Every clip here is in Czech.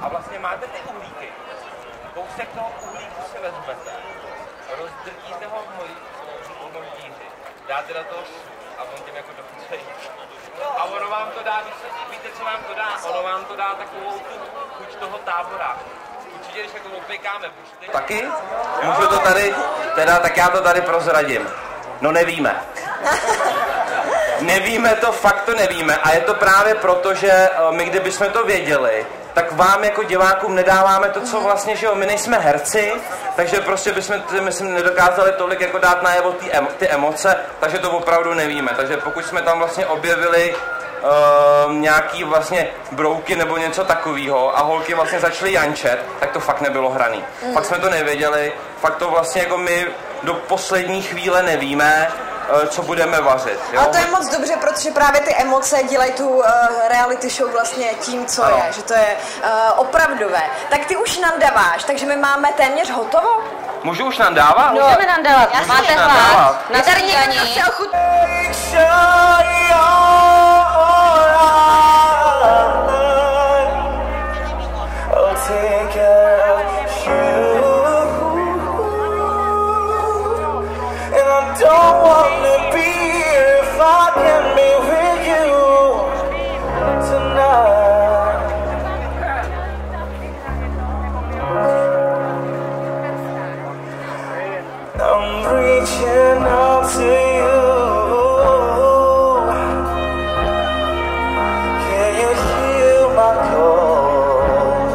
A vlastně máte ty uhlíky. Kousek toho uhlíku si vezmete, rozdrtíte ho v molitíři, dáte do toho sůl a on tím jako dochucejí. A ono vám to dá, víte, co vám to dá? Ono vám to dá takovou tu chuť toho tábora. Určitě, když jako opěkáme bušty. Taky? Můžu to tady, tak já to tady prozradím. No nevíme. Nevíme to, fakt to nevíme. A je to právě proto, že my kdybychom to věděli, tak vám jako divákům nedáváme to, co vlastně, že jo, my nejsme herci, takže prostě bychom, myslím, nedokázali tolik jako dát najevo ty emoce, takže to opravdu nevíme. Takže pokud jsme tam vlastně objevili nějaký vlastně brouky nebo něco takového a holky vlastně začaly jančet, tak to fakt nebylo hraný. Fakt jsme to nevěděli, fakt to vlastně jako my do poslední chvíle nevíme, co budeme vařit. Jo? Ale to je moc dobře, protože právě ty emoce dělají tu reality show vlastně tím, co je, že to je opravdové. Tak ty už nandáváš, takže my máme téměř hotovo? Můžu už nandávat? No, můžeme nandávat. Máte hlad? Na tady někdo chce ochutnat. Don't wanna be here if I can be with you tonight. I'm reaching out to you. Can you hear my call?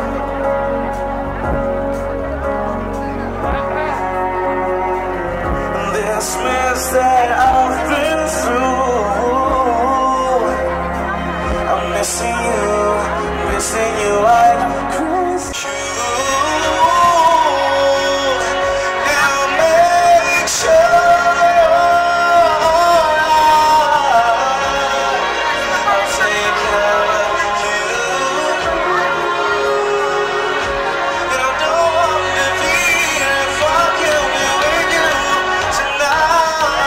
This mess that I've been through, I'm missing you like crazy. Now make sure I'll take care of you. And I don't wanna be here if I can be with you tonight.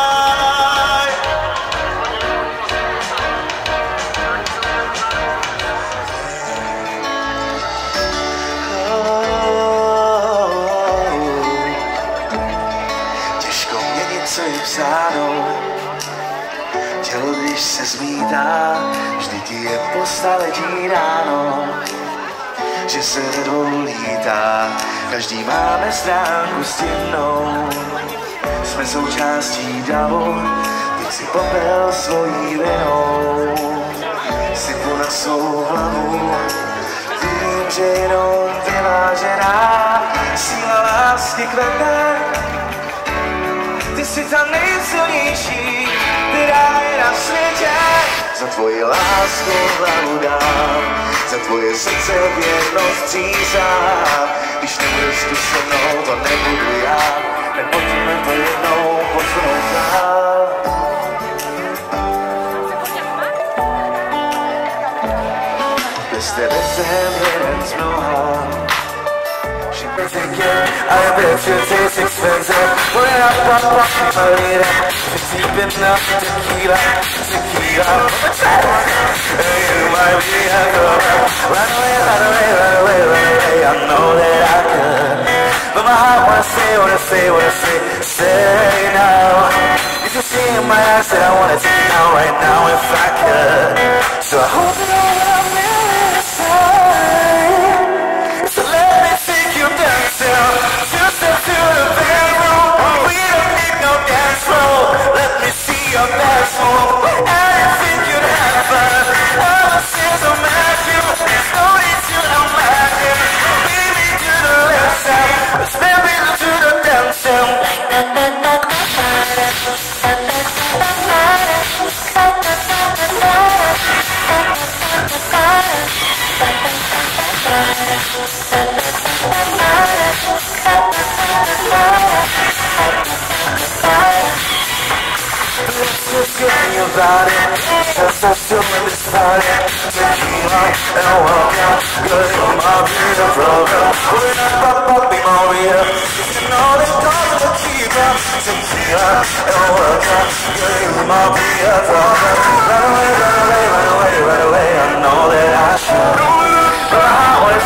Těžko měnit, co je psáno. Tělo, když se zmítá, vždyť je po staletí ráno. Že se ve dvou lítá, každý máme stránku stěnnou. Jsme součástí davu, teď si popel svojí vinou. Sypu na svou hlavu, vím, že jenom vyvážená síla lásky kvete. Ty jsi ta nejsilnější, která je na světě. Za tvoji lásku hlavu dám, za tvoje srdce věrnost přísahám. Když nebudeš tu se mnou, to nebudu já, tak pojďme to jednou posunout dál. Bez tebe jsem jeden z mnoha. I bet you taste expensive. When I pop up my lady, it's deep enough tequila. And you might be a girl. Run away, I know that I could. But my heart wanna say, say now. You can see in my eyes that I wanna take it now, right now, if I could. So I hope you know what I'm inside. So let me take you dancing, two steps to the bedroom. We don't need no dance floor. Let me see your dance move. I think you'd have fun. All I see is a magic. There's no need to imagine. Baby, to the left side. Let's baby to the dancing. Let's get your body, just us two in this party. Tequila and vodka, cause you're my beautiful girl. We're not pop be more real. You know they call it a keeper. Tequila and vodka, cause you're my beautiful girl. Run away, I know that I should. But I